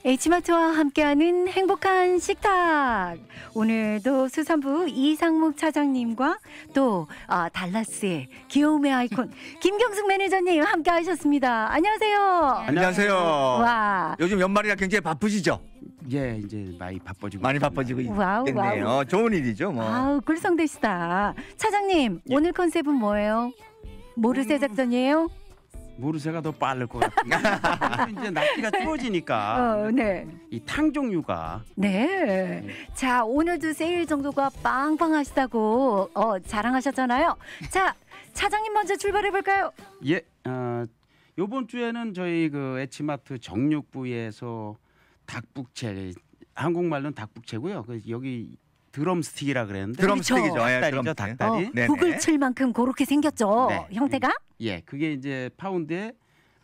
H마트와 함께하는 행복한 식탁. 오늘도 수산부 이상묵 차장님과 또 달라스의 귀여움의 아이콘 김경숙 매니저님 함께하셨습니다. 안녕하세요. 안녕하세요. 와. 요즘 연말이라 굉장히 바쁘시죠? 예, 이제 많이 바빠지고 와우, 있겠네요. 와우. 좋은 일이죠, 뭐. 아우, 꿀성되시다. 차장님, 예. 오늘 컨셉은 뭐예요? 모르쇠 작전이에요? 모르쇠가 더 빠를 것 같아요. 이제 날씨가 추워지니까 네. 이 탕 종류가 네. 자, 오늘도 세일 정도가 빵빵하시다고 자랑하셨잖아요. 자, 차장님 먼저 출발해 볼까요? 예, 요번 주에는 저희 그 H마트 정육부에서 닭북채, 한국말로는 닭북채고요. 여기 드럼스틱이라 그랬는데 드럼스틱이죠. 닭다리죠, 드럼스틱. 닭다리. 네네. 북을 칠 만큼 그렇게 생겼죠. 네. 형태가? 예, 그게 이제 파운드에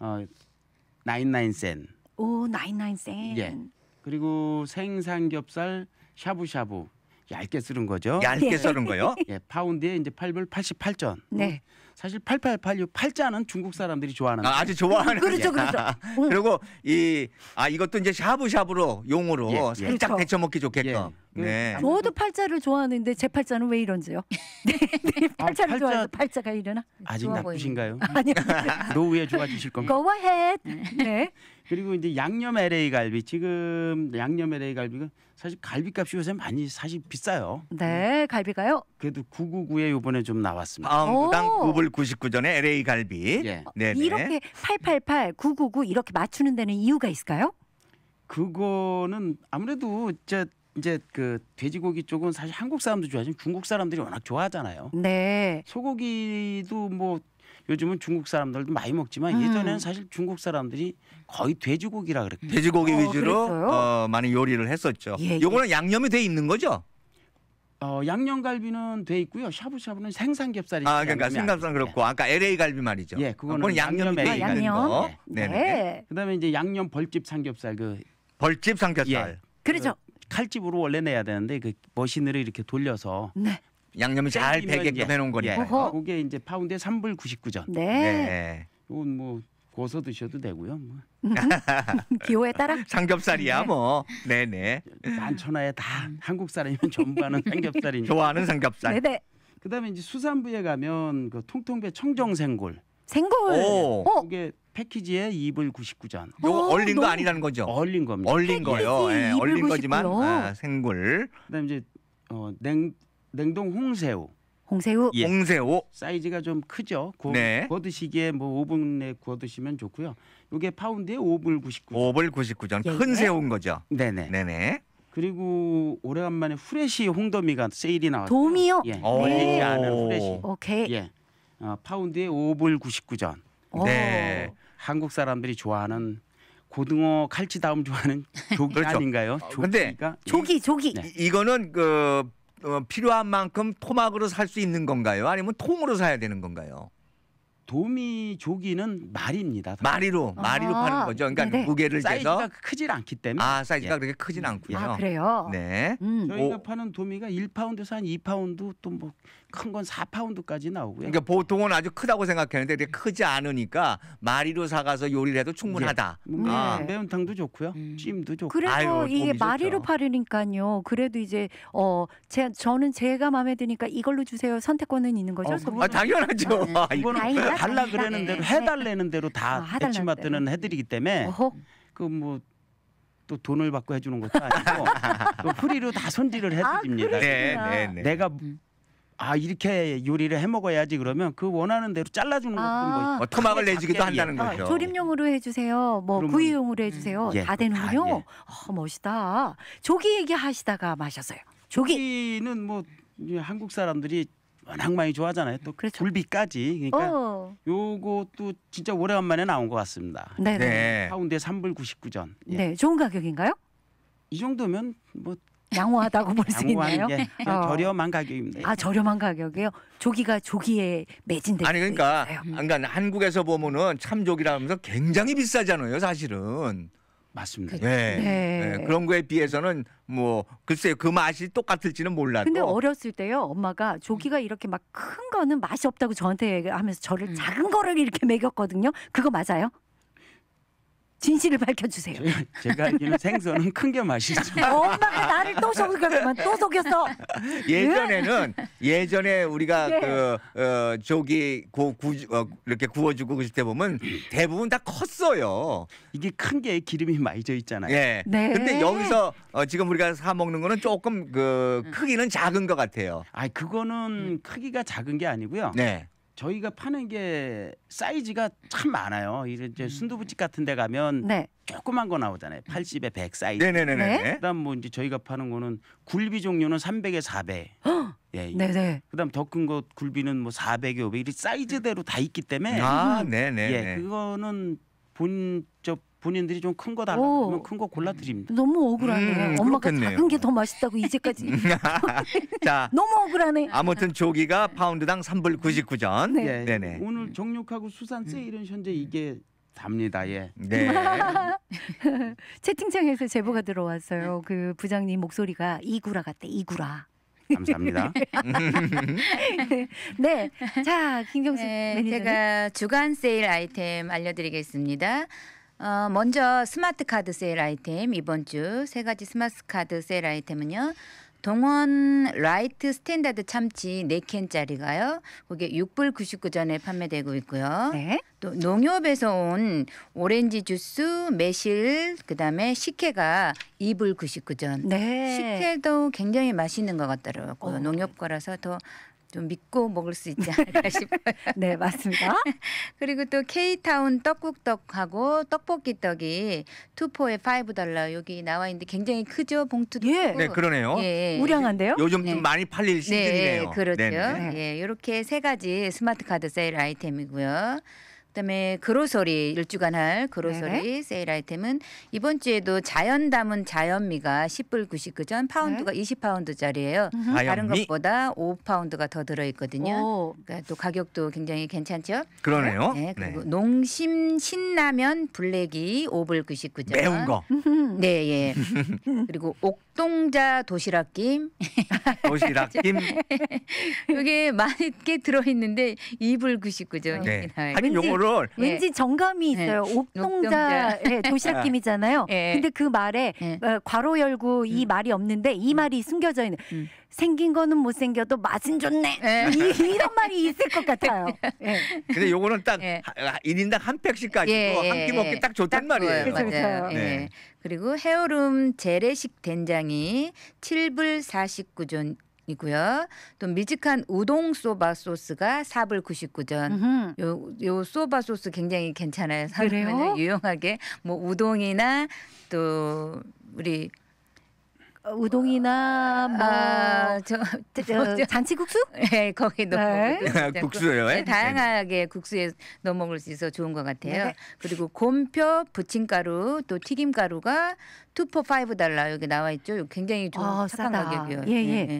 99센. 오, 99센. 예. 그리고 생삼겹살 샤브샤브 얇게 썰은 거죠. 얇게 네. 썰은 거요? 예, 파운드에 이제 8불 88전. 네. 사실 8886 팔자는 중국 사람들이 좋아하는. 아주 좋아하는. 그렇죠, 그렇죠. 응. 그리고 이것도 이제 샤브샤브로 용으로 예, 예. 살짝 그렇죠. 데쳐 먹기 좋게끔. 예. 네. 저도 팔자를 좋아하는데 제 팔자는 왜 이런지요? 네, 팔자를 팔자- 좋아해서 팔자가 이러나? 아직 좋아 나쁘신가요? 아니요. 노후에 좋아지실 겁니다. Go ahead. 네. 그리고 이제 양념 LA 갈비. 지금 양념 LA 갈비가 사실 갈비값이 요새 많이 사실 비싸요. 네, 갈비가요. 그래도 999에 요번에 좀 나왔습니다. 파운드당 오. 9불 99전에 LA 갈비. 예. 네네. 이렇게 888, 999 이렇게 맞추는 데는 이유가 있을까요? 그거는 아무래도 이제 그 돼지고기 쪽은 사실 한국 사람도 좋아하지만 중국 사람들이 워낙 좋아하잖아요. 네. 소고기도 뭐 요즘은 중국 사람들도 많이 먹지만 예전에는 사실 중국 사람들이 거의 돼지고기라 그랬거든요. 돼지고기 위주로 그랬어요? 많이 요리를 했었죠. 예, 예. 요거는 양념이 돼 있는 거죠? 양념갈비는 돼 있고요. 샤브샤브는 생삼겹살이. 그러니까 생각상 그렇고 아까 LA 갈비 말이죠. 예, 그거는 양념이 돼 양념 있는 양념. 거. 네. 네네. 그다음에 이제 양념 벌집 삼겹살 그 벌집 삼겹살. 예. 그렇죠. 칼집으로 원래 내야 되는데 그 머신으로 이렇게 돌려서 네. 양념이 잘 땡기면 배게끔 예. 해놓은 거니까. 어허. 그게 이제 파운드에 3불 99전. 네. 네. 이건 뭐 구워서 드셔도 되고요. 뭐. 기호에 따라. 삼겹살이야 네. 뭐. 네네. 만천하에 다 한국 사람이면 전부 하는 삼겹살이니까. 좋아하는 삼겹살. 네네. 그다음에 이제 수산부에 가면 그 통통배 청정생골. 생골. 오. 그게 패키지에 2불 99전. 요거 얼린 거 너무- 아니라는 거죠? 얼린 겁니다. 얼린 거요. 예, 패키지 얼린 299 거지만 요. 생굴, 그다음에 이제 냉동 홍새우. 홍새우. 예. 홍새우. 사이즈가 좀 크죠. 네. 구워 드시기에 뭐 5분 내에 구워 드시면 좋고요. 이게 파운드에 5불 99. 5불 99전. 예, 큰 예. 새우인 거죠. 네네. 네네. 그리고 오래간만에 후레쉬 홍도미가 세일이 나왔어요. 도미요? 예. 오. 얼리지 않은 후레쉬. 오케이. 예. 파운드에 5불 99전. 오. 네. 한국 사람들이 좋아하는 고등어 칼치다움 좋아하는 조기 그렇죠. 아닌가요? 근데 조기가 조기. 네. 이거는 필요한 만큼 토막으로 살 수 있는 건가요? 아니면 통으로 사야 되는 건가요? 도미 조기는 말입니다. 마리로 파는 거죠. 그러니까 네네. 무게를 사이즈가 재서. 크질 않기 때문에. 사이즈가 예. 그렇게 크진 않군요. 아, 그래요? 네. 저희가 파는 도미가 1파운드에서 한 2파운드 또 뭐 큰 건 4파운드까지 나오고요. 그러니까 보통은 아주 크다고 생각했는데 그게 크지 않으니까 마리로 사가서 요리를 해도 충분하다. 뭐 아. 매운탕도 좋고요. 찜도 좋고. 그래서 아유, 이게 도미 마리로 좋죠. 파르니까요. 그래도 이제 저는 제가 마음에 드니까 이걸로 주세요. 선택권은 있는 거죠? 그거는- 당연하죠. 이거는 다행이다, 달라 다행이다. 그러는 대로 네. 해달라는 대로 다 해달라는 H마트는 해드리기 때문에 어허. 그 뭐 또 돈을 받고 해주는 것도 아니고 또 프리로 다 손질을 해드립니다. 네. 내가 이렇게 요리를 해 먹어야지 그러면 그 원하는 대로 잘라주는 것도 뭐 토막을 크게 내주기도 작게, 한다는 거죠. 조림용으로 해주세요. 뭐 그러면- 구이용으로 해주세요. 예, 다 되는군요. 다, 예. 멋있다. 조기 얘기하시다가 마셨어요. 조기. 고기는 뭐 이제 한국 사람들이 워낙 많이 좋아하잖아요. 또 그렇죠. 굴비까지. 그러니까 요것도 진짜 오래간만에 나온 것 같습니다. 네네. 네. 파운드에 3불 99전. 예. 네, 좋은 가격인가요? 이 정도면 뭐 양호하다고 볼 수 있나요? 양호한 게 그냥 어. 저렴한 가격입니다. 저렴한 가격이에요. 조기가 조기에 매진돼 아니 그러니까 있어요. 한국에서 보면은 참조기라면서 굉장히 비싸잖아요, 사실은. 맞습니다. 네. 네. 그런 거에 비해서는 뭐 글쎄요 그 맛이 똑같을지는 몰라도. 근데 어렸을 때요 엄마가 조기가 이렇게 막 큰 거는 맛이 없다고 저한테 하면서 저를 작은 거를 이렇게 먹였거든요. 그거 맞아요? 진실을 밝혀주세요. 제가 알기로는 생선은 큰 게 맛있죠. 엄마가 나를 또 속였구만. 또 속였어. 예전에 우리가 예. 조기 이렇게 구워주고 그럴 때 보면 대부분 다 컸어요. 이게 큰 게 기름이 많이 져 있잖아요. 예. 네. 근데 여기서 지금 우리가 사 먹는 거는 조금 크기는 작은 것 같아요. 아, 그거는 크기가 작은 게 아니고요. 네. 저희가 파는 게 사이즈가 참 많아요. 이제 순두부집 같은 데 가면 네. 조그만 거 나오잖아요. 80에 100 사이즈. 네네네네. 그다음 뭐 이제 저희가 파는 거는 굴비 종류는 300에 400. 예. 네네. 그다음 더 큰 거 굴비는 뭐 400에 500. 이 사이즈대로 다 있기 때문에 아, 네네. 예, 그거는 본인들이 좀 큰 거 달라고 오. 그러면 큰 거 골라 드립니다. 너무 억울하네. 엄마가 그렇겠네요. 작은 게 더 맛있다고 이제까지. 자, 너무 억울하네. 아무튼 조기가 파운드당 3불 99전. 네. 예. 네네. 오늘 정육하고 수산 세일은 현재 이게 답니다. 예. 네. 채팅창에서 제보가 들어왔어요. 그 부장님 목소리가 이구라 같대. 이구라. 감사합니다. 네. 자, 김경수 네, 매니저님. 제가 주간 세일 아이템 알려드리겠습니다. 먼저 스마트 카드 세일 아이템 이번 주 세 가지 스마트 카드 세일 아이템은요. 동원 라이트 스탠다드 참치 4캔짜리가요. 그게 6불 99전에 판매되고 있고요. 네. 또 농협에서 온 오렌지 주스, 매실, 그다음에 식혜가 2불 99전. 네. 식혜도 굉장히 맛있는 것 같더라고요. 농협 거라서 더 좀 믿고 먹을 수 있지 않을까 싶어요. 네, 맞습니다. 그리고 또 K타운 떡국떡하고 떡볶이 떡이 2포에 $5 여기 나와 있는데 굉장히 크죠, 봉투도. 예. 크고. 네, 그러네요. 예. 우량한데요? 요즘 네. 좀 많이 팔릴 시즌이네요. 네, 그렇죠. 네네. 예, 이렇게 세 가지 스마트 카드 세일 아이템이고요. 그다음에 그로서리 일주간 할 그로서리 세일 아이템은 이번 주에도 자연 담은 자연미가 10불 99전 파운드가 20파운드짜리예요. 다른 자연미? 것보다 5파운드가 더 들어 있거든요. 오. 그러니까 또 가격도 굉장히 괜찮죠. 그러네요. 네, 그리고 네. 농심 신라면 블랙이 5불 99전. 매운 거. 네, 예. 그리고 옥동자 도시락김 도시락김. 이게 많게 들어 있는데 2불 99전. 네. 네. 하긴 요거를 왠지 정감이 네. 있어요. 옥동자의 도시락김이잖아요. 예. 근데 그 말에 예. 괄호 열고 이 말이 없는데 이 말이 숨겨져 있는. 생긴 거는 못 생겨도 맛은 좋네. 예. 이런 말이 있을 것 같아요. 예. 근데 요거는 딱 예. 1인당 한 팩씩 가지고 한 끼 먹기 딱 좋단 말이에요. 그렇죠, 맞아요. 그렇죠. 예. 네. 그리고 헤어룸 재래식 된장이 7불 49전. 이고요. 또 밀직한 우동 소바 소스가 4불 99전. 요 소바 소스 굉장히 괜찮아요. 그래요? 사람들은 유용하게 뭐 우동이나 또 우리 우동이나 뭐 잔치국수? 네, 거기 넣어 네. 먹어도 국수예요. 네, 다양하게 국수에 넣어 먹을 수 있어 좋은 것 같아요. 네. 그리고 곰표 부침가루 또 튀김가루가 2포 $5 여기 나와 있죠. 이거 굉장히 좋은 착한 싸다. 가격이에요. 예.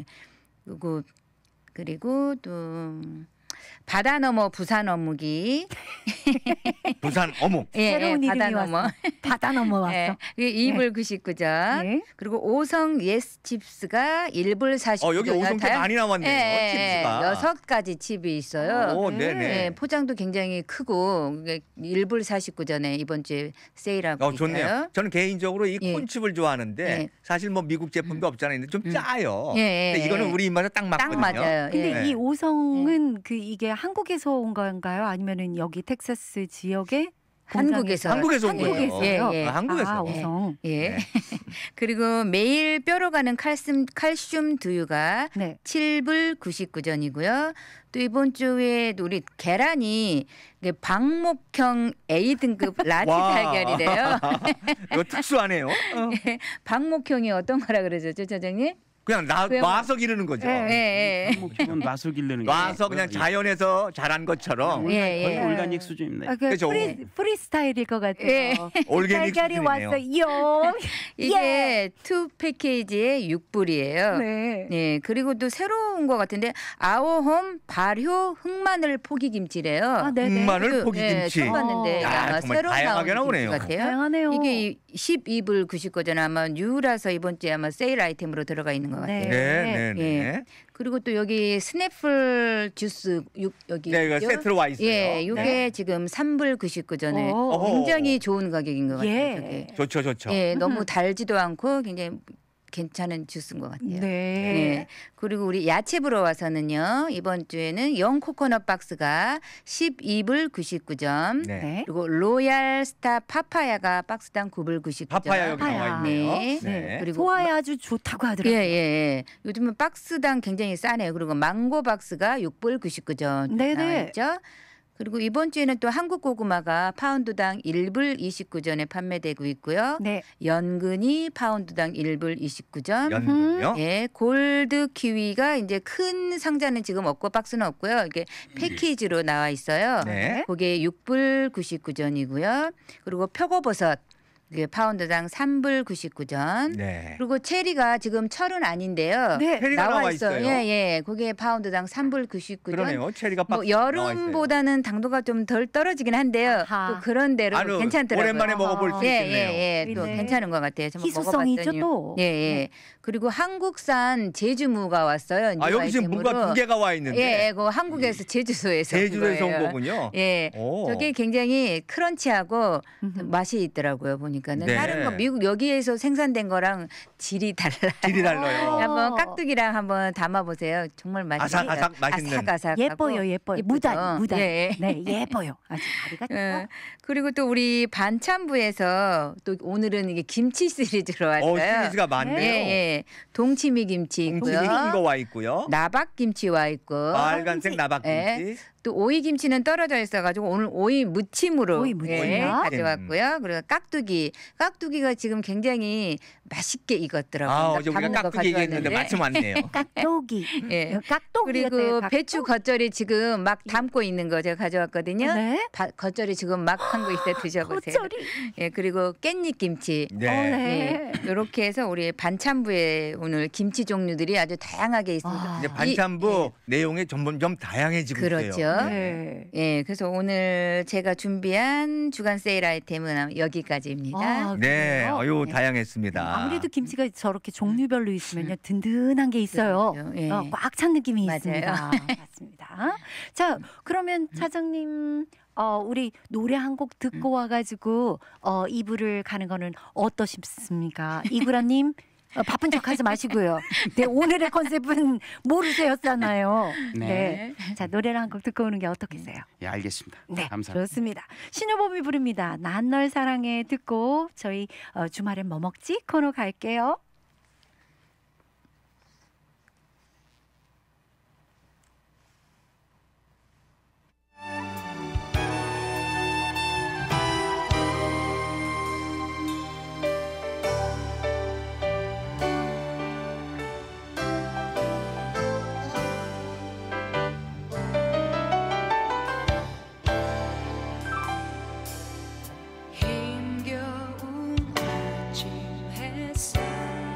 그리고 또 바다 너머 부산 어묵이 부산 어묵. 새로운 바다 이름이 너머 왔어. 바다 넘어왔어. 예, 이게 2불 99전. 네. 그리고 오성 예스 칩스가 1불 49전. 여기 오성도 많이 나왔네요. 칩스가. 6가지 칩이 있어요. 오, 네네. 네, 포장도 굉장히 크고 1불 49전에 이번 주에 세일하고 좋네요. 있어요. 저는 개인적으로 이 예. 콘칩을 좋아하는데 예. 사실 뭐 미국 제품도 없잖아요. 근데 좀 짜요. 예, 근데 이거는 예. 우리 입맛에 딱 딱 맞거든요. 맞아요. 근데 예. 이 오성은 이게 한국에서 온 건가요? 아니면은 여기 텍사스 지역에 한국에서 한국에서 온 거예요. 한국에서요? 예, 예. 한국에서. 아, 오성. 예. 네. 그리고 매일 뼈로 가는 칼슘 두유가 네. 7불 99전이고요. 또 이번 주에 우리 계란이 이게 방목형 A등급 라지 와. 달걀이래요. 이거 특수하네요. 방목형이 어떤 거라 그러죠, 차장님? 그냥 놔서 기르는 거죠. 예, 예. 목적은 맛을 기르는 게 놔서 그냥 자연에서 자란 것처럼 예, 거의 예. 올가닉 수준입니다. 그죠? 프리스타일일 것 같아요. 예. 올게닉 달걀이 수준이네요. 왔어요. 이게 투 패키지에 6불이에요. 네. 네, 그리고 또 새로운 것 같은데 아오홈 발효 흑마늘 포기김치래요. 아, 네네. 흑마늘 포기김치. 처음 봤는데 어. 야, 아마 정말 새로 다양하게 나온 김치 나오네요. 같아요. 다양하네요. 이게 12불 99전 아마 뉴라서 이번 주에 아마 세일 아이템으로 들어가 있는 것 것 같아요. 네. 네, 네, 네. 예. 그리고 또 여기 스냅플 주스 여기 네, 이거 있죠? 세트로 와 있어요. 예, 이게 네. 지금 3불 99전에 오. 굉장히 좋은 가격인 것 같아요. 예. 저게. 좋죠, 좋죠. 예, 너무 달지도 않고 굉장히 괜찮은 주스인 것 같아요. 네. 네. 그리고 우리 야채 보러 와서는요. 이번 주에는 영 코코넛 박스가 12불 99점. 네. 네. 그리고 로얄 스타 파파야가 박스당 9불 99점. 파파야 여기 나와 있네요. 네. 네. 그리고 소화에 아주 좋다고 예, 하더라고요. 예, 예. 요즘은 박스당 굉장히 싸네요. 그리고 망고 박스가 6불 99점 네네. 나와 있죠. 그리고 이번 주에는 또 한국 고구마가 파운드당 1불 29전에 판매되고 있고요. 네. 연근이 파운드당 1불 29점. 연근요? 예, 골드 키위가 이제 큰 상자는 지금 없고 박스는 없고요. 이게 패키지로 나와 있어요. 네. 그게 6불 99전이고요. 그리고 표고버섯 이게 파운드당 3불 99전. 네. 그리고 체리가 지금 철은 아닌데요. 네. 체리가 나와 있어요. 예, 예. 그게 파운드당 3불 99전. 그러네요. 체리가 박스 뭐 여름보다는 당도가 좀 덜 떨어지긴 한데요. 아하. 또 그런 대로 아유, 괜찮더라고요. 오랜만에 먹어볼 수 예, 있겠네요. 예, 예. 또 네. 괜찮은 것 같아요. 저 희소성이죠 먹어봤더니. 또. 예, 예. 그리고 한국산 제주무가 왔어요. 아, 여기 지금 뉴 무가 아이템으로. 2개가 와 있는데. 예, 예. 그 한국에서 제주도에서 온 제주도에서 온 거예요. 거군요. 예. 오. 저게 굉장히 크런치하고 음흠. 맛이 있더라고요. 보니까는 네. 다른 거 미국 여기에서 생산된 거랑 질이 달라요. 질이 달라요. 한번 깍두기랑 한번 담아 보세요. 정말 맛있어요. 아삭아삭 맛있는. 아삭아삭. 예뻐요, 예뻐요. 무단, 무단. 예, 예. 네, 예뻐요. 아주 다리가 예. 그리고 또 우리 반찬부에서 또 오늘은 이게 김치 시리즈로 왔어요. 시리즈가 많네요. 예, 예. 동치미 김치 동치미 있고요. 큰거 와 있고요. 나박 김치 와 있고. 빨간색 나박김치. 예. 또 오이 김치는 떨어져 있어가지고 오늘 오이 무침으로 오이 무침. 예, 가져왔고요. 그리고 깍두기가 지금 굉장히 맛있게 익었더라고요. 아, 나 어제 우리가 담는 거 깍두기 얘기했는데 가져왔는데. 마침 왔네요. 깍두기. 예. 깍두기. 그리고 배추 겉절이 지금 막 담고 있는 거 제가 가져왔거든요. 네. 겉절이 지금 막 한 거 있어 드셔보세요. 겉절이. 예, 그리고 깻잎 김치. 네. 네. 예, 이렇게 해서 우리 반찬부에 오늘 김치 종류들이 아주 다양하게 있습니다. 아. 이제 반찬부 내용이 점점 다양해지고 그렇죠. 있어요. 네. 예, 그래서 오늘 제가 준비한 주간 세일 아이템은 여기까지입니다. 아, 네, 그래요? 어유 네. 다양했습니다. 아무래도 김치가 저렇게 종류별로 있으면요 든든한 게 있어요. 그렇죠. 예. 꽉 찬 느낌이 맞아요. 있습니다. 맞습니다. 자, 그러면 차장님, 우리 노래 한 곡 듣고 와가지고 이불을 가는 거는 어떠십니까? 이구라님. 바쁜 척하지 마시고요. 네, 오늘의 컨셉은 모르세요잖아요. 네. 자, 노래를 한 곡 듣고 오는 게 어떻겠어요? 예, 알겠습니다. 네, 감사합니다. 좋습니다. 신효범이 부릅니다. 난 널 사랑해 듣고 저희 주말엔 뭐 먹지? 코너 갈게요. 힘겨운 아침 햇살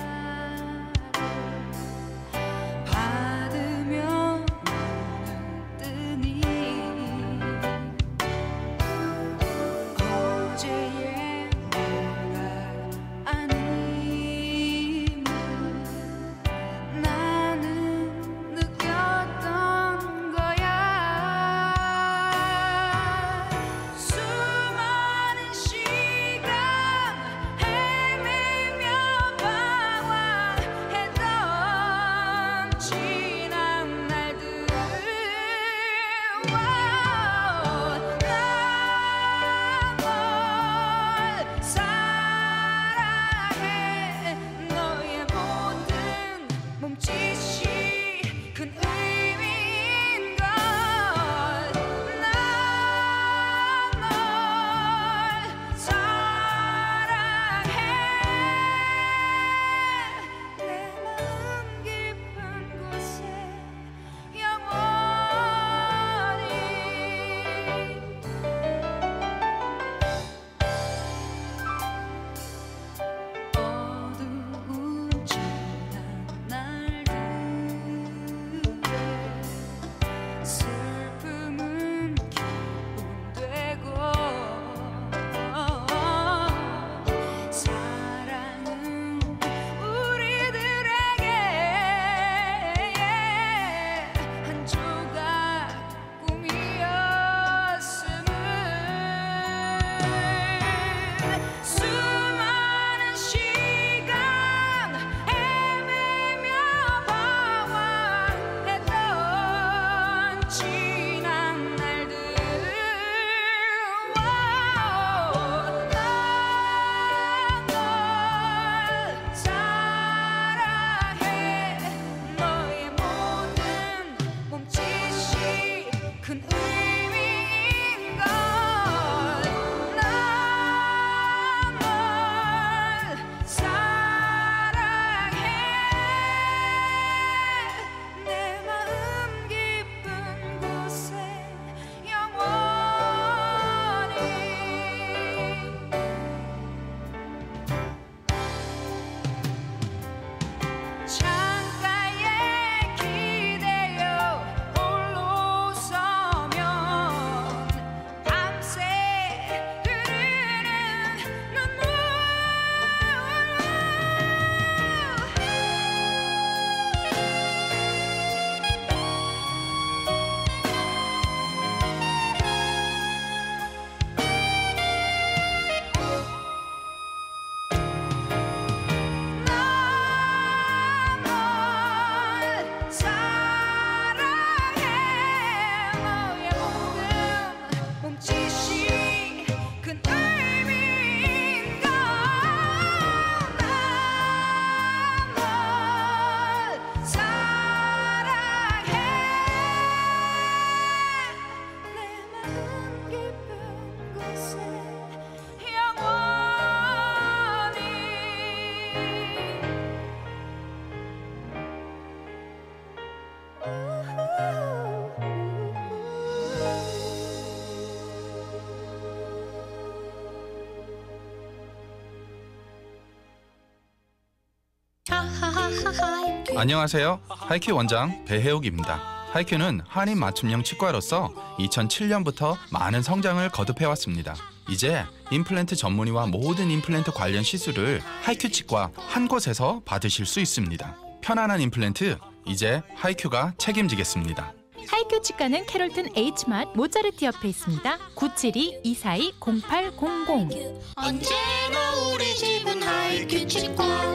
안녕하세요. 하이큐 원장 배혜욱입니다. 하이큐는 한인 맞춤형 치과로서 2007년부터 많은 성장을 거듭해왔습니다. 이제 임플란트 전문의와 모든 임플란트 관련 시술을 하이큐 치과 한 곳에서 받으실 수 있습니다. 편안한 임플란트, 이제 하이큐가 책임지겠습니다. 하이큐 치과는 캐롤튼 H마트 모차르트 옆에 있습니다. 972-242-0800. 언제나 우리 집은 하이큐 치과.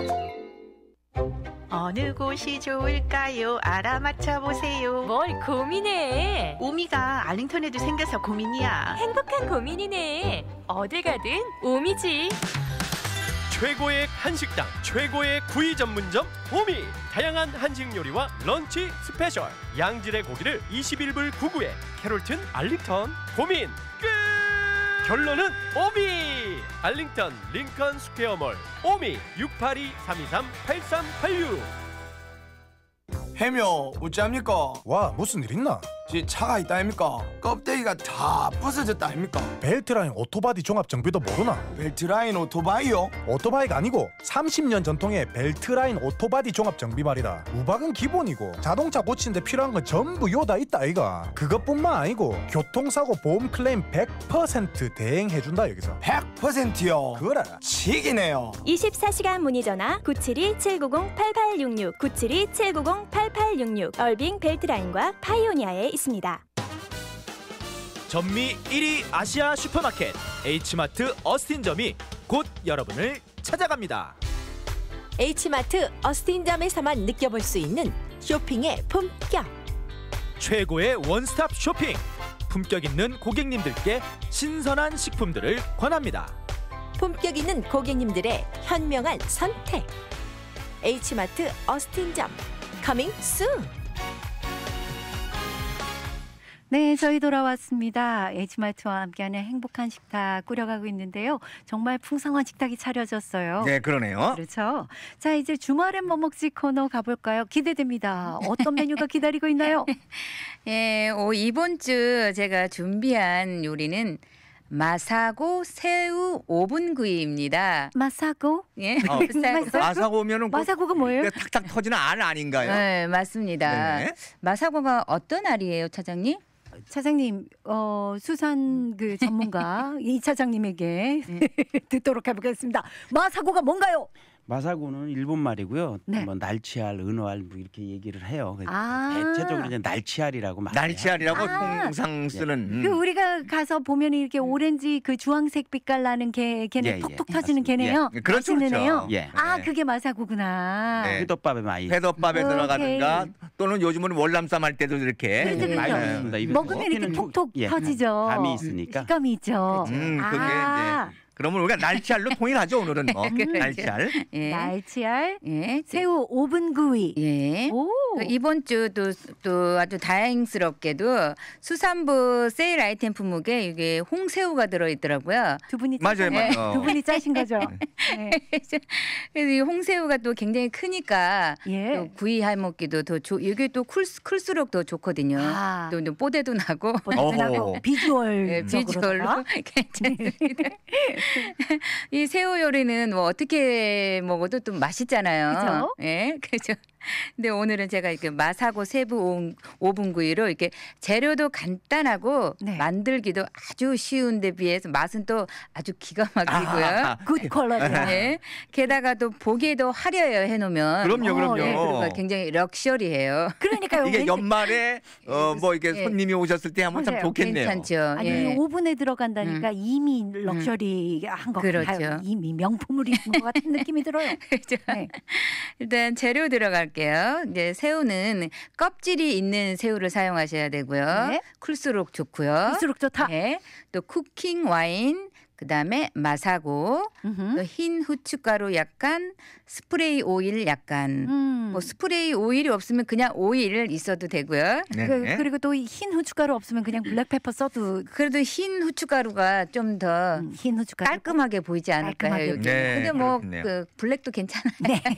어느 곳이 좋을까요? 알아맞혀 보세요. 뭘 고민해? 오미가 알링턴에도 생겨서 고민이야. 행복한 고민이네. 어딜 가든 오미지. 최고의 한식당, 최고의 구이 전문점 오미. 다양한 한식 요리와 런치 스페셜. 양질의 고기를 21불 99에 캐롤튼 알링턴 고민 끝. 결론은 오미. 알링턴 링컨 스퀘어몰 오미 682-323-8386. 해묘 어찌합니까? 와, 무슨 일 있나? 지 차가 있다 아닙니까? 껍데기가 다 부서졌다 아닙니까? 벨트라인 오토바디 종합 정비도 모르나? 벨트라인 오토바이요? 오토바이가 아니고 30년 전통의 벨트라인 오토바디 종합 정비 말이다. 우박은 기본이고 자동차 고치는데 필요한 건 전부 요다 있다 아이가. 그것뿐만 아니고 교통사고 보험 클레임 100% 대행해준다 여기서. 100%요? 그래. 치기네요. 24시간 문의 전화 972-790-8866 972-790-8866 얼빙 벨트라인과 파이오니아에 있습니다. 전미 1위 아시아 슈퍼마켓 H마트 어스틴점이 곧 여러분을 찾아갑니다. H마트 어스틴점에서만 느껴볼 수 있는 쇼핑의 품격. 최고의 원스톱 쇼핑. 품격 있는 고객님들께 신선한 식품들을 권합니다. 품격 있는 고객님들의 현명한 선택. H마트 어스틴점 커밍 순. 네, 저희 돌아왔습니다. H마트와 함께하는 행복한 식탁 꾸려가고 있는데요. 정말 풍성한 식탁이 차려졌어요. 네, 그러네요. 그렇죠. 자, 이제 주말엔 뭐 먹지 코너 가볼까요? 기대됩니다. 어떤 메뉴가 기다리고 있나요? 예, 이번 주 제가 준비한 요리는 마사고 새우 오븐구이입니다. 마사고? 예, 마사고면은 마사고가 뭐예요? 탁탁 터지는 알 아닌가요? 네, 맞습니다. 네. 마사고가 어떤 알이에요, 차장님? 차장님, 수산 그 전문가 이 차장님에게 듣도록 해보겠습니다. 마사고가 뭔가요? 마사고는 일본 말이고요. 네. 뭐 날치알, 은어알 뭐 이렇게 얘기를 해요. 아. 대체적으로 이제 날치알이라고 말해요. 날치알이라고 통상 쓰는. 그 우리가 가서 보면 이렇게 오렌지 그 주황색 빛깔 나는 걔는 예, 톡톡 예, 터지는 걔네요. 예. 그렇죠, 맛있는 애요. 예. 아, 네. 그게 마사고구나. 네. 회덮밥에 많이 회덮밥에 오케이. 들어가든가 또는 요즘은 월남쌈 할 때도 이렇게 그렇죠, 많이 그렇죠. 먹습니다. 입에서 먹으면 이렇게 먹기는 톡톡 예. 터지죠. 감이 있으니까. 식감이 있죠. 그게 아. 이제 그러면 우리가 날치알로 통일하죠 오늘은 뭐. 그렇죠. 날치알. 예. 날치알, 예. 새우 오븐구이. 예. 오. 이번 주도 또 아주 다행스럽게도 수산부 세일 아이템 품목에 이게 홍새우가 들어있더라고요. 두 분이 맞아요, 맞아요. 두 분이 짜신 거죠. 네. 그래서 이 홍새우가 또 굉장히 크니까 예. 또 구이 해 먹기도 더 이게 또 클수록 더 좋거든요. 아. 또 뽀대도 나고. 어허. 비주얼 네, 비주얼로 괜찮습니다. 이 새우 요리는 뭐 어떻게 먹어도 또 맛있잖아요. 그죠? 예, 그죠. 근데 오늘은 제가 이렇게 마사고 세부 오븐구이로 이렇게 재료도 간단하고 네. 만들기도 아주 쉬운데 비해서 맛은 또 아주 기가 막히고요. 굿 퀄러티. 예. 게다가 또 보기에도 화려해요 해놓으면. 그럼요. 예, 그리고 굉장히 럭셔리해요. 그러니까요. 이게 왠지- 연말에 뭐 이렇게 예. 손님이 오셨을 때 하면 참 맞아요. 좋겠네요. 괜찮죠. 아니 예. 오븐에 들어간다니까 이미 럭셔리한 것 그렇죠. 같아요. 이미 명품을 입은 것 같은 느낌이 들어요. 그죠? 네. 일단 재료 들어갈게요. 이제 새우는 껍질이 있는 새우를 사용하셔야 되고요. 네. 클수록 좋고요. 클수록 좋다. 네. 또 쿠킹 와인, 그다음에 마사고, 또 흰 후춧가루 약간, 스프레이 오일 약간. 뭐 스프레이 오일이 없으면 그냥 오일 있어도 되고요. 그리고 또 흰 후춧가루 없으면 그냥 블랙페퍼 써도 그래도 흰 후춧가루가 좀 더 흰 후춧가루 깔끔하게 보이지 않을까요? 깔끔하게 여기. 네, 근데 뭐 그렇겠네요. 그 블랙도 괜찮아요.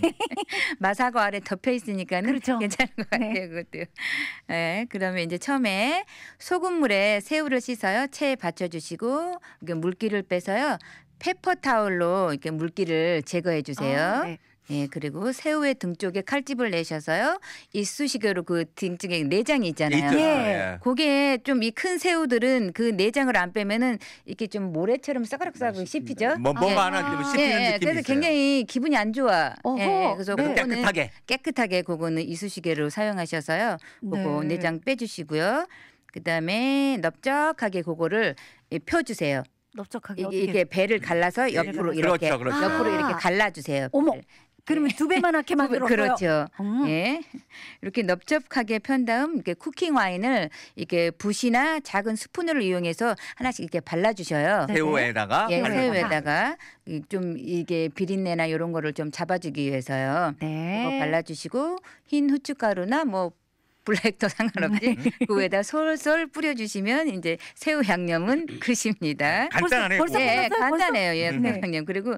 마사고 아래 덮여 있으니까는 그렇죠. 괜찮은 것 같아요. 그것도. 네, 그러면 이제 처음에 소금물에 새우를 씻어요. 체에 받쳐주시고 물기를 빼서요. 페퍼 타올로 이렇게 물기를 제거해 주세요. 아, 네. 예, 그리고 새우의 등 쪽에 칼집을 내셔서요. 이쑤시개로 그 등쪽에 내장이 있잖아요. 있죠. 예. 그게 좀 이 큰 새우들은 그 내장을 안 빼면은 이렇게 좀 모래처럼 싸그락싸그락 씹히죠. 뭐가 하나 좀 씹히는 느낌이 그래서 있어요. 굉장히 기분이 안 좋아. 어허. 그래서 네. 그거는 깨끗하게 그거는 이쑤시개로 사용하셔서요. 그거 네. 내장 빼주시고요. 그다음에 넓적하게 그거를 펴주세요. 넓적하게 이게 배를 갈라서 옆으로 이렇게 그렇죠. 옆으로 이렇게 갈라주세요. 어머. 그러면 두 배만 하게 만들어요. 그렇죠. 예, 이렇게 넓적하게 편 다음 이렇게 쿠킹 와인을 이렇게 붓이나 작은 스푼을 이용해서 하나씩 이렇게 발라주셔요. 새우에다가 예, 새우에다가 좀 이게 비린내나 이런 거를 좀 잡아주기 위해서요. 그거 발라주시고 흰 후춧가루나 뭐 블랙도 상관없이 그 위에다 솔솔 뿌려주시면 이제 새우 양념은 끝입니다. 간단하네요. 벌써 예, 끝났어요? 간단해요. 예, 네. 새우 양념. 그리고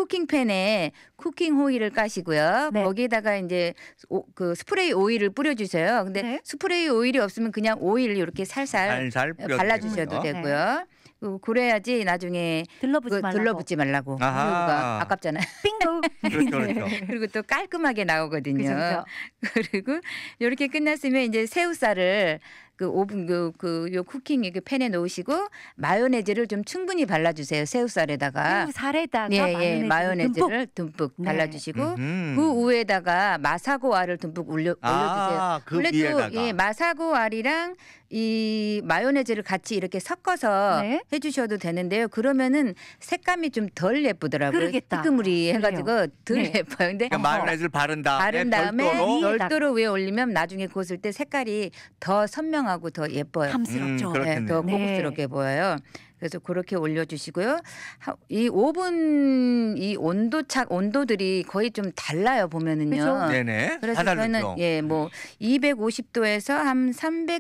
쿠킹팬에 쿠킹 호일을 까시고요. 네. 거기에다가 이제 그 스프레이 오일을 뿌려주세요. 근데 네. 스프레이 오일이 없으면 그냥 오일 이렇게 살살 뿌려도 발라주셔도 되고요. 되고요. 그래야지 나중에 들러붙지 말라고. 아하. 새우가 아깝잖아요. 빙고. 그렇죠. 그리고 또 깔끔하게 나오거든요. 그죠. 그리고 이렇게 끝났으면 이제 새우살을 그 오븐 요 쿠킹 그 팬에 놓으시고 마요네즈를 좀 충분히 발라주세요. 새우살에다가. 새우살에다가 예, 마요네즈를 듬뿍. 듬뿍 네. 발라주시고 그 위에다가 마사고알을 듬뿍 올려주세요. 그 원래 위에다가. 또 마사고알이랑 이 마요네즈를 같이 이렇게 섞어서 네. 해주셔도 되는데요. 그러면은 색감이 좀 덜 예쁘더라고요. 그러겠다. 뜨그무리 해가지고 덜 네. 예뻐요. 근데 그러니까 마요네즈를 바른 다음에 별도로 별도로 별도로 위에 올리면 나중에 구웠을 때 색깔이 더 선명하고 더 예뻐요. 탐스럽죠. 그렇겠네요. 더 고급스럽게 보여요. 그래서 그렇게 올려주시고요. 이 오븐 이 온도들이 거의 좀 달라요 보면은요. 그죠? 네네. 그래서 다 저는 다르죠. 뭐 250도에서 한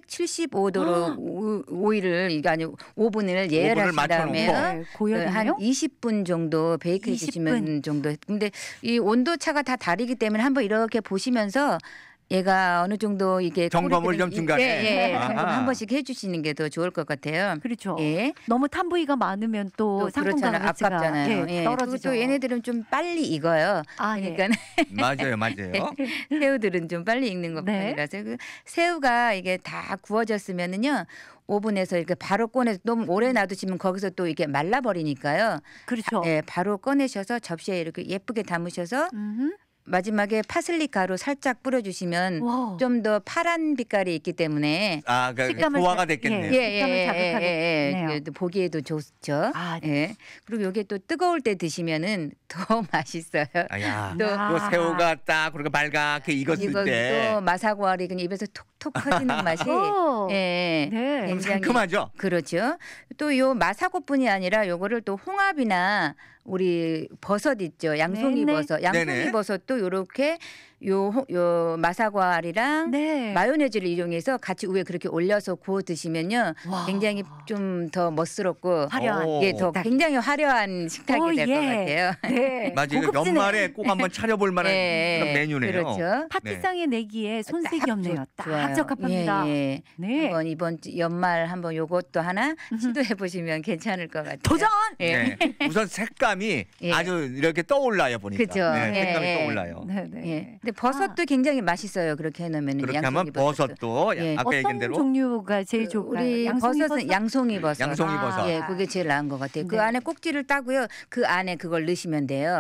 375도로 오일을 이게 아니 오븐을 예열하신 다음에 네, 고열이요? 한 20분 정도 베이크해 20분. 주시면 정도. 근데 이 온도 차가 다 다르기 때문에 한번 이렇게 보시면서 얘가 어느 정도 이게 점검을 좀 중간에. 점검 아하. 한 번씩 해주시는 게 더 좋을 것 같아요. 그렇죠. 예. 너무 탄 부위가 많으면 또 상품 그렇잖아요. 가치가 아깝잖아요. 예. 떨어지죠. 또 얘네들은 좀 빨리 익어요. 그러니까 맞아요. 새우들은 좀 빨리 익는 것 네. 뿐이라서 그 새우가 이게 다 구워졌으면은요. 오븐에서 이렇게 바로 꺼내서 너무 오래 놔두시면 거기서 또 이게 말라버리니까요. 그렇죠. 예, 바로 꺼내셔서 접시에 이렇게 예쁘게 담으셔서 마지막에 파슬리 가루 살짝 뿌려주시면 좀 더 파란 빛깔이 있기 때문에 그러니까 조화가 됐겠네요. 식감을 자극하겠네요. 예, 보기에도 좋죠. 예. 그리고 이게 또 뜨거울 때 드시면은 더 맛있어요. 또 새우가 딱 그렇게 빨갛게 익었을 때 또 마사고알이 그냥 입에서 톡톡 터지는 맛이 예, 네. 좀 상큼하죠. 그렇죠. 또 요 마사고뿐이 아니라 요거를 또 홍합이나 우리 버섯 있죠. 양송이 네네. 버섯. 양송이 네네. 버섯도 요렇게 요 마사고알이랑 마요네즈를 이용해서 같이 위에 그렇게 올려서 구워 드시면요. 굉장히 좀 더 멋스럽고 화려한. 예, 더 굉장히 화려한 식탁이 될 것 같아요. 네. 맞아요. 연말에 꼭 한번 차려볼 만한 그런 메뉴네요. 그렇죠. 파티상에 내기에 손색이 없네요. 딱 좋아요. 적합합니다. 예. 네. 한번 이번 연말 한번 요것도 하나 시도해 보시면 괜찮을 것 같아요. 도전! 네. 우선 색감이 아주 이렇게 떠올라요 보니까. 그죠. 네, 색감이 떠올라요. 네. 근데 버섯도 굉장히 맛있어요. 그렇게 해놓으면 그렇게 하면 버섯도 아까 얘기한 대로 종류가 제일 좋을까요? 우리 양송이 버섯은 양송이 버섯. 양송이 버섯. 예, 그게 제일 나은 것 같아요. 그 안에 꼭지를 따고요. 그 안에 그걸 넣으시면 돼요.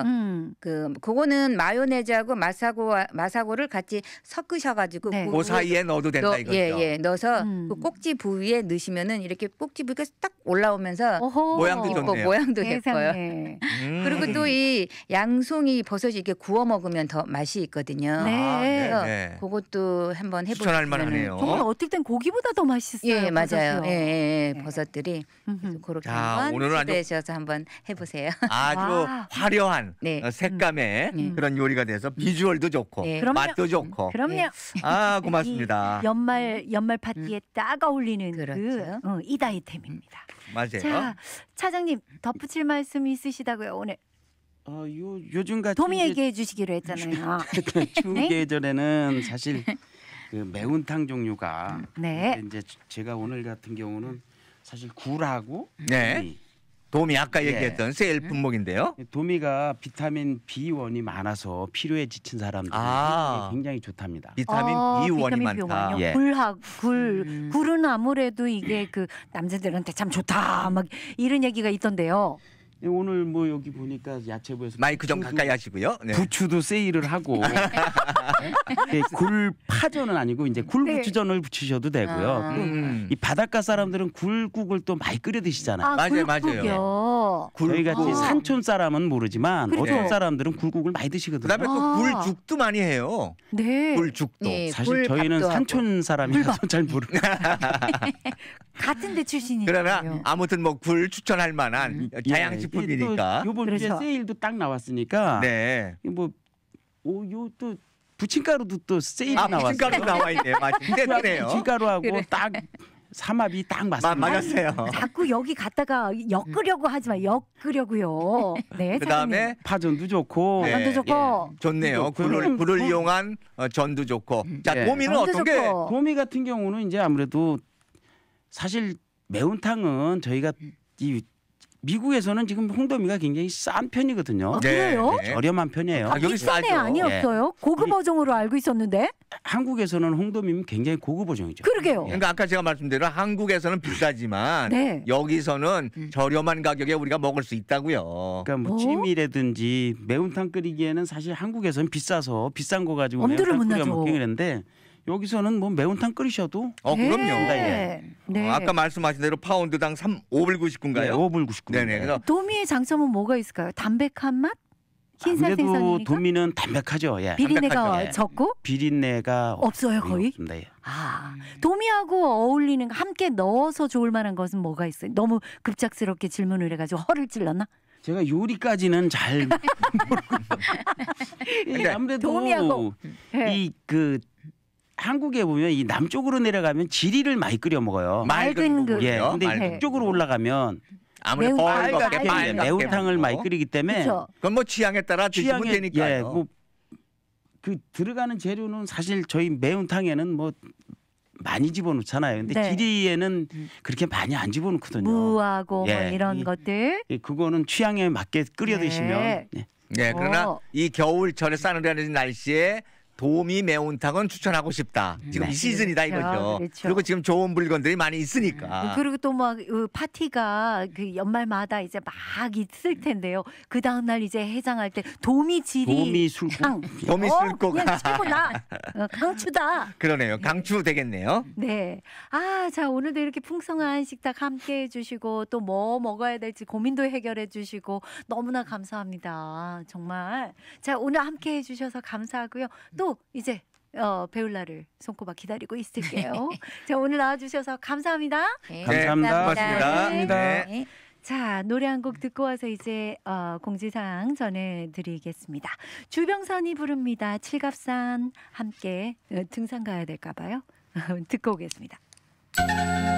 그거는 마요네즈하고 마사고를 같이 섞으셔가지고 그 사이에 넣어도 된다 이거죠. 예, 넣어서 그 꼭지 부위에 넣으시면은 이렇게 꼭지 부위가 딱 올라오면서 모양도 좋네요. 모양도 예뻐요. 그리고 또 음. 이 양송이 버섯이 이렇게 구워 먹으면 더 맛이 있거든요. 그래서 그것도 한번 추천할 해보시면 만하네요. 정말 어떨 땐 고기보다 더 맛있어요. 예, 맞아요. 버섯이요. 버섯들이 그렇게 자, 한번 오늘은 아주 시도하셔서 한번 해보세요. 아주 화려한 색감의 그런 요리가 돼서 비주얼도 좋고 맛도 좋고. 그럼요. 아 고맙습니다. 이 연말 파티에 딱 어울리는 그렇죠. 이다 아이템입니다. 맞아요. 자, 차장님 덧붙일 말씀 있으시다고요 오늘? 요즘 같이 도미 얘기해 주시기로 했잖아요. 추 계절에는 사실 그 매운탕 종류가 네. 이제 제가 오늘 같은 경우는 사실 굴하고 네. 도미 아까 예. 얘기했던 세일 품목인데요. 도미가 비타민 B1이 많아서 피로에 지친 사람들 굉장히 좋답니다. 비타민 B1이 많다. 예. 굴은 아무래도 이게 그 남자들한테 참 좋다 막 이런 얘기가 있던데요. 오늘 뭐 여기 보니까 야채부에서 마이크 좀 가까이 하시고요. 네. 부추도 세일을 하고 예, 굴 파전은 아니고 이제 굴부추전을 부치셔도 되고요. 또 이 바닷가 사람들은 굴국을 또 많이 끓여 드시잖아요. 맞아요. 저희 같이 산촌 사람은 모르지만 그렇죠. 어촌 사람들은 굴국을 많이 드시거든요. 그다음에 또 굴죽도 많이 해요. 네. 굴죽도. 사실 저희는 산촌 사람이라서 잘 모르고 같은 데 출신이에요. 그러나 아무튼 뭐 굴 추천할 만한 자양식품이니까. 이번 주에 세일도 딱 나왔으니까. 네. 요 또 부침가루도 또 세일이 나왔어요. 부침가루 나와 있네. 맞네요. 부침가루하고 딱 삼합이 딱 맞습니다. 맞았어요. 자꾸 여기 갔다가 엮으려고 하지 마. 엮으려고요. 네. 그다음에 파전도 좋고. 파전도 좋고. 좋네요. 굴을 이용한 전도 좋고. 자, 도미는 어떤 게? 도미 같은 경우는 이제 아무래도 사실 매운탕은 저희가 이 미국에서는 지금 홍도미가 굉장히 싼 편이거든요. 그래요? 저렴한 편이에요. 가격이 비싼 애 아니었어요? 고급 어종으로 알고 있었는데. 한국에서는 홍도미는 굉장히 고급 어종이죠. 그러게요. 그러니까 아까 제가 말씀드린 한국에서는 비싸지만 네. 여기서는 저렴한 가격에 우리가 먹을 수 있다고요. 그러니까 뭐 찜이라든지 매운탕 끓이기에는 사실 한국에서는 비싸서 비싼 거 가지고 엄두를 매운탕 못 끓여 나죠. 먹기 그랬는데 여기서는 뭐 매운탕 끓이셔도 그럼요. 네. 아까 말씀하신 대로 파운드당 5불 99인가요? 네, 5불 99. 네네. 그래서 도미의 장점은 뭐가 있을까요? 담백한 맛? 흰살 아무래도 생선이니까? 도미는 담백하죠. 예. 비린내가 담백하죠. 예. 적고? 비린내가 없어요 거의? 없습니다. 예. 도미하고 어울리는 함께 넣어서 좋을 만한 것은 뭐가 있어요? 너무 급작스럽게 질문을 해가지고 허를 찔렀나? 제가 요리까지는 잘 모르고요. 아무래도 도미하고 이 그 한국에 보면 이 남쪽으로 내려가면 지리를 많이 끓여 먹어요. 맑은 그 예. 근데 북쪽으로 올라가면 아무래도 빨갛게 매운탕을 많이 끓이기 때문에 그건 뭐 취향에 따라 드시면 되니까요. 예, 뭐 그 들어가는 재료는 사실 저희 매운탕에는 뭐 많이 집어넣잖아요. 근데 네. 지리에는 그렇게 많이 안 집어넣거든요. 무하고 뭐 예. 이런 것들. 그거는 취향에 맞게 끓여 드시면. 네, 그러나 이 겨울철에 싸늘한 날씨에 도미 매운탕은 추천하고 싶다. 지금 이 시즌이다 이거죠. 그렇죠. 그리고 지금 좋은 물건들이 많이 있으니까. 그리고 또 막 파티가 그 연말마다 이제 막 있을 텐데요. 그 다음 날 이제 해장할 때 도미지리 도미 술국. 도미 술국. 그냥 최고다. 강추다. 그러네요. 강추 되겠네요. 네. 자 오늘도 이렇게 풍성한 식탁 함께 해주시고 또 뭐 먹어야 될지 고민도 해결해 주시고 너무나 감사합니다. 정말. 자 오늘 함께 해주셔서 감사하고요. 또 이제 배울 날을 손꼽아 기다리고 있을게요. 자 오늘 나와주셔서 감사합니다. 네, 감사합니다. 고맙습니다. 네. 자 노래 한 곡 듣고 와서 이제 공지사항 전해드리겠습니다. 주병선이 부릅니다. 칠갑산 함께 등산 가야 될까 봐요. 듣고 오겠습니다.